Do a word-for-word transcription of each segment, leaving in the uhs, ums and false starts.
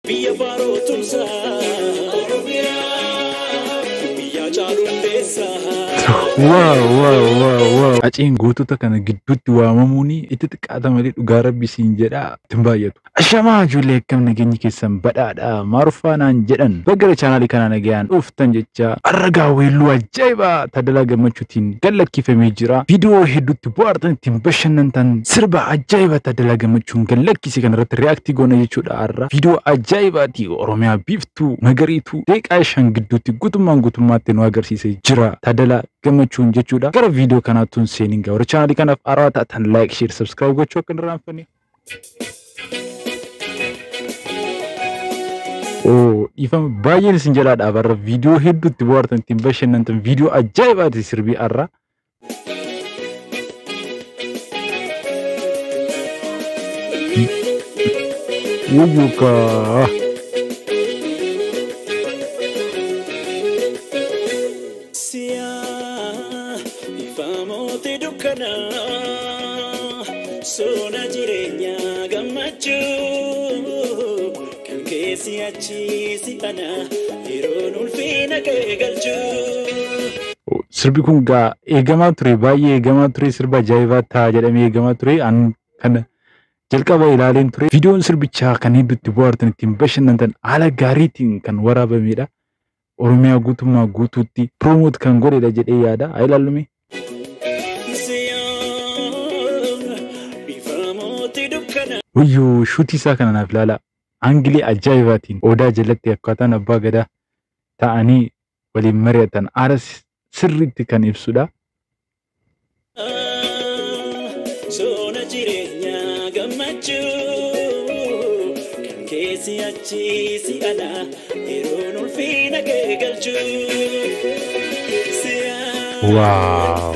Biyya barootumsa Oromiyaa biyya caalundeessa. Wow wow wow wow. Achiin gootota kana gidduutti waamamuuni itti xiqqaata malee dhugaa rabbi siin jedha timbaayatu. Ashamaa ijoollee akkam nageenyi keessan badhaadha. Marufa naan jedhan baggara chaanaalii kana nagayaan dhuftan jecha arragaa weelluu ajaa'ibaa Tadele Gemechuutiin gallakkifamee jira. Viidiyoo hedduutti bohaartan ittiin bashannantan sirba ajaa'ibaa Tadele Gemechuun gallakkise kanarratti reaaktii goona jechuudha har'a. Viidiyoo ajaa'ibaati Oromiyaa biiftuu magariituu deeqaa shan gidduutti guutummaan guutummaatti nu agarsiisee jira Tadele Gemechuun jechuudha. Gara viidiyoo kanaatuun seenin gaa warra chaanaalii kanaaf haaraa taatan like share subscribe gochuu akka hin irraanfanne. Oh, ifam baay'een isin jedhaadha barra viidiyoo hedduutti bohaartan ittiin bashannantan viidiyoo ajaa'ibaati sirbii har'a. Wubuka Siya ifamooti dukkana sona jireenya gammachuu kan keessi achiisi ana yeroon ulfina kee galchuu. Sirbi kun gaa eegamaa ture baay'ee eegamaa ture sirba ajaa'ibaa ta'a jedhamee eegamaa ture an kana jalqaba ilaaleen ture. Viidiyoon sirbichaa kan hedduutti bohaartan ittiin bashannantan haala gaariitiin kan waraabamedha. Oromiyaa guutummaa guutuutti promote kan godhedha jedhee yaada. Haa ilaallume. Wayyoo shuutii isaa kana naaf ilaala. Aangilee ajaa'ibaatiin odaa jalatti akkaataan abbaa gadaa ta'anii waliin mari'atan haala sirriitti kan ibsudha. Sona jireenya gammachuu kan keessi achiisi ana yeroon ulfina kee galchuu. Wow.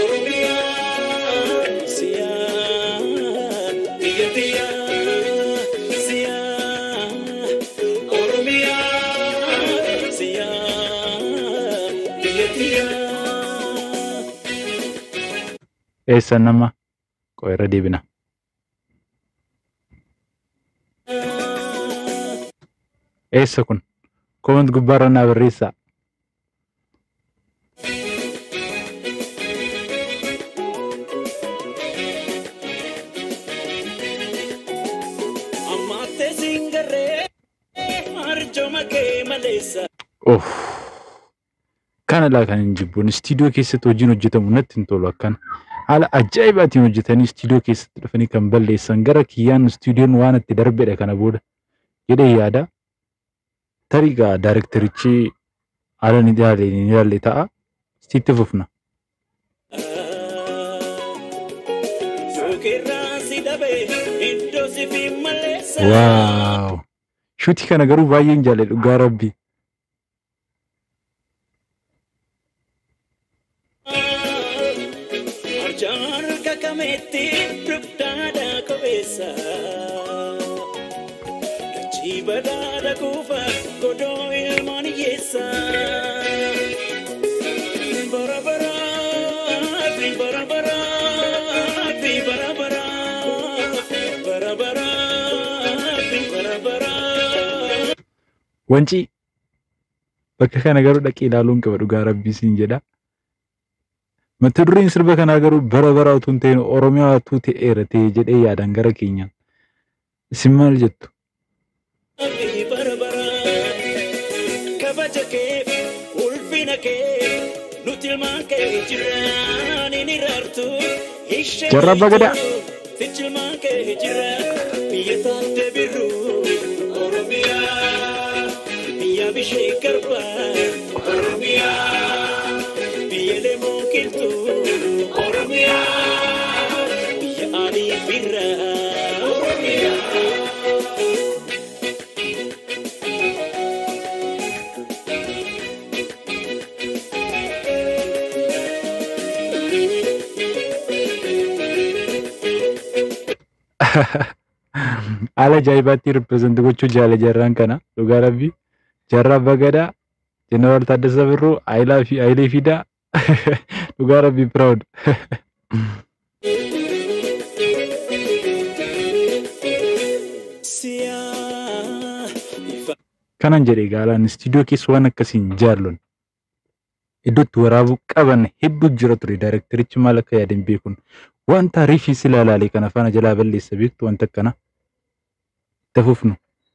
Eessa nama koo irra deebina. Eessa kun comment gubbaarra naa barreessaa. Oh, kana laa kan hin jibbuun istiidiyoo keessatti hojiin hojjetamu natti hin tolu akkana. Haala ajaa'ibaatiin hojjetanii istiidiyoo keessatti dhufanii kan balleessan gara kiyyaan istiidiyoon waan itti darbedha kana booda jedhee yaada. Tariigaa daayirektarichi haala ni ilaalee ni ilaalee ta'a. Istiitti fufna. Waaw. Shuutii kana garuu baay'een jaalladhu dhugaa rabbi. Kakameti dukdada kobesa Kachibadada kufa kodo ilmoni yesa Bara bara bara bara bara bara bara bara bara bara Wanci bakka kana garuu dhaqee ilaaluun qaba dhugaa rabbii siin jedha. Mata dureen sirba kana garuu bara bara utuu hin ta'in Oromiyaa utuu ta'eera ta'e jedhee yaadan gara keenya. Isin maal jettu? Bara bara kabaja kee ulfina kee nuti ilmaan kee jiraan inni raartu. Jarra bagadaa. Fichi ilmaan kee jira biyya taate biru Oromiyaa biyya bishee garba Oromiyaa. Ala jaayibaatti represent gochuu jaala jarraan kana dhugaa rabbi jarraa bagadaa General Tadele Birru I love you I love you da dhugaa rabbi proud. kanan jedhee gaalaan istiidiyoo keessa waan akkasiin jaallon iddootti waraabuu qaban hedduu jira ture. Daayirektarichi maal akka yaadan beekun waan taariifii silaa laalee kana faana jalaa balleessa beektu wanta akkana tafufnu.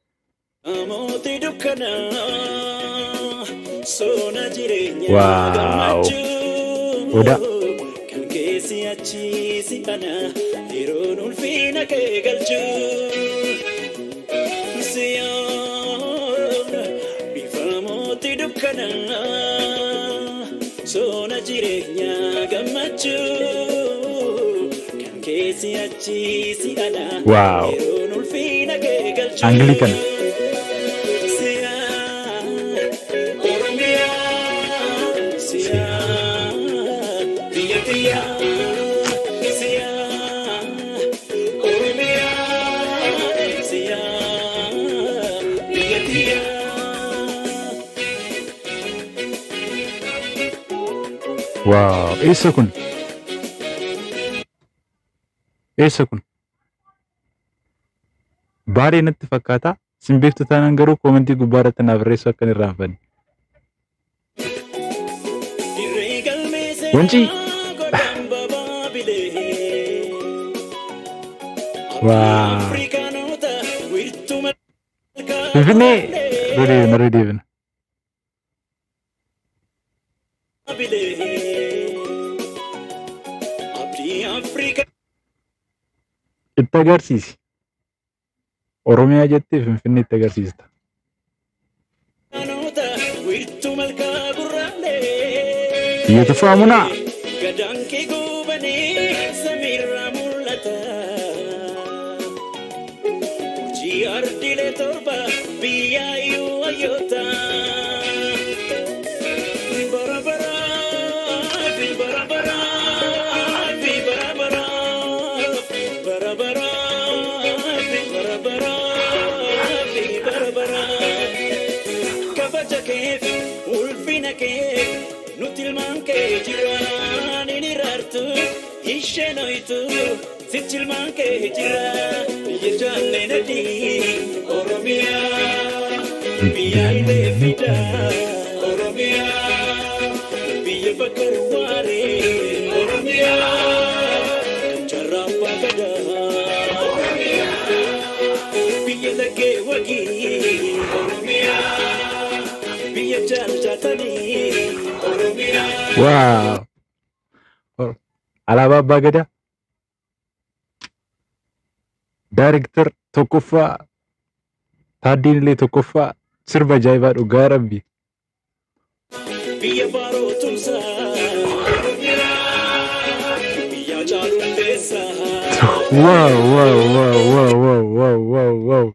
Waaw oda kan keessi achi si ana yeroon ulfina kee galchu siyoon bifa mootii dukkana soona jireenya gammachuu kan keessi achi si ana yeroon ulfina kee galchu Anglican. Wow, eessa kun? Eessa kun? Baay'ee natti fakkaata. Simbeektu taanaan garuu koomentii gubbaa irratti naaf barreessuu akka hin irraanfanne. Wancii. Wow. Finfinnee. Redeebina redeebina. Itti agarsiisi. Oromiyaa jettee Finfinnee itti agarsiista. Biyya tufaamunaa. Nutilman ke jiran ini rartu isheno itu sitilman ke jiran yejanne nadi Oromia biya ide fida Oromia biya bakarware Oromia charapa kada Oromia biya lage wagi Oromia biya jallatani Wow. Alaabaa Abbaa Gadaa. Daayirektar tokkoffaa Taaddeelee tokkoffaa sirba ajaa'ibaa dhugaa rabbi. Biyya baaroo tumsaa biyya jaaluun beessaa. Wow wow wow wow wow wow wow wow.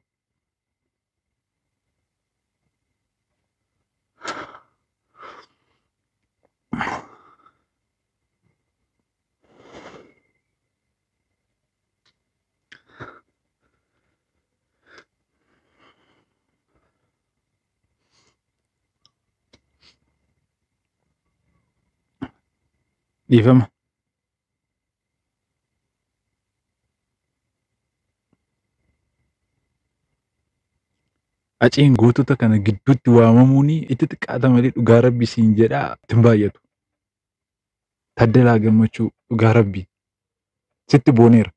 Difama. Aciin gootota kana gidduutti waamamuun itti xiqqaata malee dhugaa rabbi siin jedhaa ittiin baay'atu. Tadalaa Gammachuu dhugaa rabbi sitti booneera.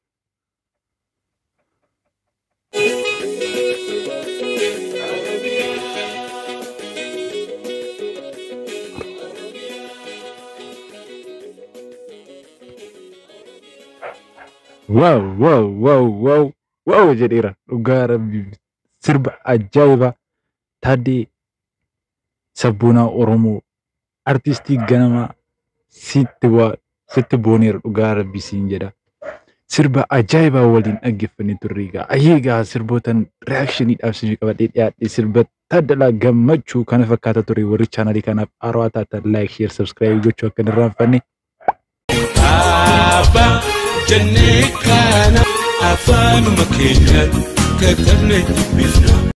Wow wow wow wow wow jedheera dhugaa rabbi sirba ajaa'iba Tadee sabboonaa Oromoo artistii ganamaa sitti waa sitti booneera dhugaa rabbi siin jedha. Sirba ajaa'ibaa waliin dhaggeeffannee turre egaa ayyeegaa sirbootan reaakshiniidhaaf isin qabadhee dhiyaadhe sirba Tadalaa Gammachuu kana fakkaata ture. Warri chaanalii kanaaf haaraa taatan laayik sheer sabskiraayib gochuu akka hin irraanfanne. جنيك أنا أفان مكينك كتبني بفنا